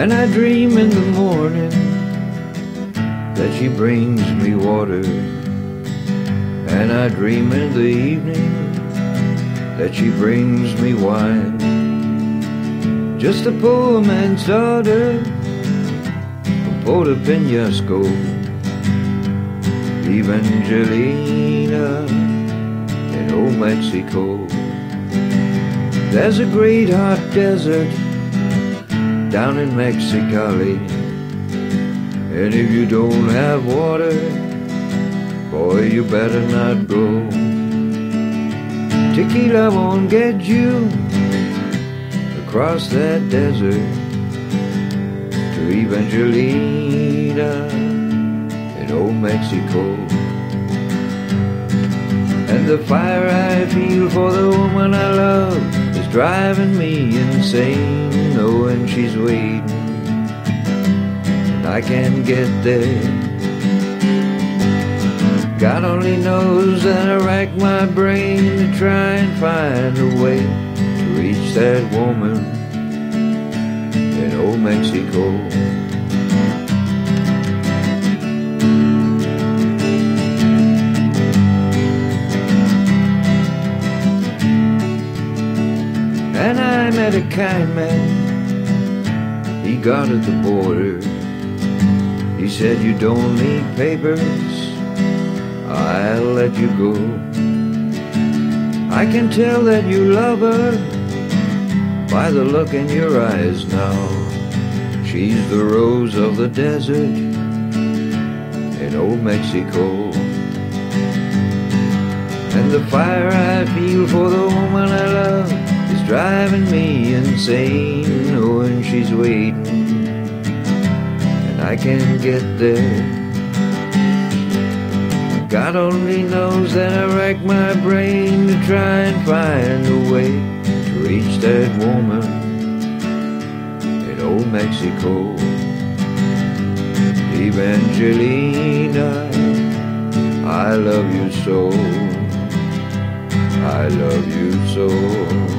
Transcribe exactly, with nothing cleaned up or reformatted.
And I dream in the morning that she brings me water, and I dream in the evening that she brings me wine. Just a poor man's daughter from Puerto Penasco, Evangelina in old Mexico. There's a great hot desert down in Mexicali, and if you don't have water, boy, you better not go. Tequila won't get you across that desert to Evangelina in old Mexico. And the fire I feel for the woman I love is driving me insane, knowing she's waiting and I can't get there. God only knows that I rack my brain to try and find a way to reach that woman in old Mexico. And I met a kind man, he guarded the border. He said, you don't need papers, I'll let you go. I can tell that you love her by the look in your eyes now. She's the rose of the desert in old Mexico. And the fire I feel for the woman I love is driving me insane, knowing she's waiting and I can't get there. God only knows that I rack my brain to try and find a way to reach that woman in old Mexico. Evangelina, I love you so, I love you so.